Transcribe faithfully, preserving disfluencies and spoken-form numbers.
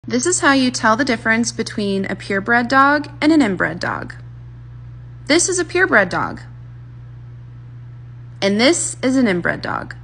This is how you tell the difference between a purebred dog and an inbred dog. This is a purebred dog, and this is an inbred dog.